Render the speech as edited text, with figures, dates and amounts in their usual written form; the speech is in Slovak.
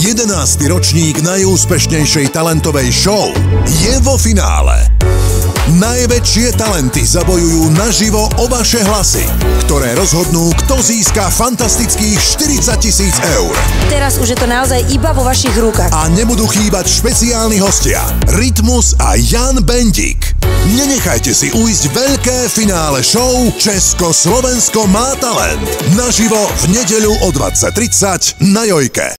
11. ročník najúspešnejšej talentovej show je vo finále. Najväčšie talenty zabojujú naživo o vaše hlasy, ktoré rozhodnú, kto získa fantastických 40 000 eur. Teraz už je to naozaj iba vo vašich rukách. A nebudú chýbať špeciálni hostia Rytmus a Jan Bendik. Nenechajte si ujsť veľké finále show Česko-Slovensko má talent. Naživo v nedeľu o 20:30 na Jojke.